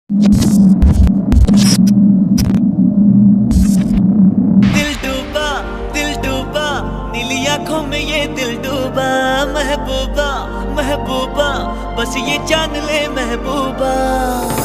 दिल डूबा नीली आंखों में ये दिल डूबा। महबूबा महबूबा बस ये जान ले महबूबा।